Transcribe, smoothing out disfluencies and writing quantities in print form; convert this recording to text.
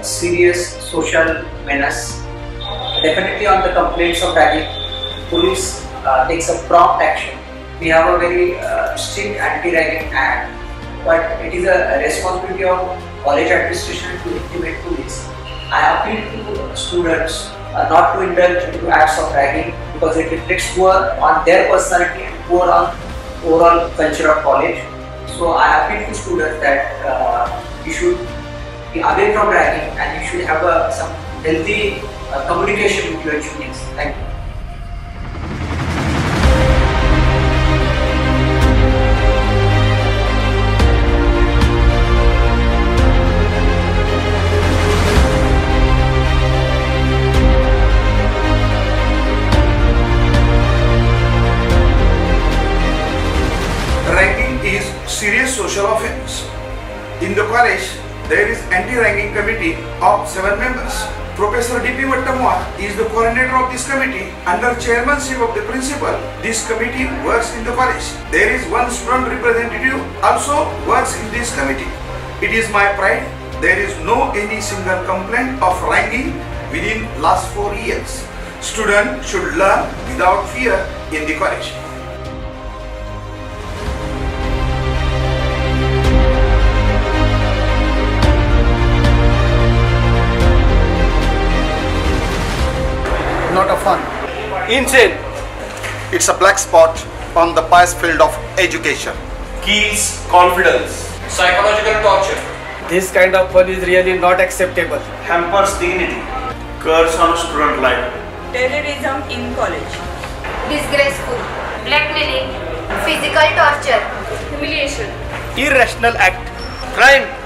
serious social menace. Definitely on the complaints of ragging, police takes a prompt action. We have a very strict anti-ragging act, but it is a responsibility of college administration to implement police. I appeal to students not to indulge into acts of ragging because it reflects poor on their personality and poor on overall culture of college. So I appeal to students that you should be away from ragging and you should have some healthy communication with your juniors. Thank you. Ragging is serious social offense. In the college, there is anti-ragging committee of 7 members. Professor D.P. Vattamwa is the coordinator of this committee. Under chairmanship of the principal, this committee works in the college. There is one student representative also works in this committee. It is my pride, there is no any single complaint of ragging within last 4 years. Students should learn without fear in the college. Not a fun. Insane. It's a black spot on the pious field of education. Kills confidence. Psychological torture. This kind of fun is really not acceptable. Hampers dignity. Curse on student life. Terrorism in college. Disgraceful. Blackmailing. Physical torture. Humiliation. Irrational act. Crime.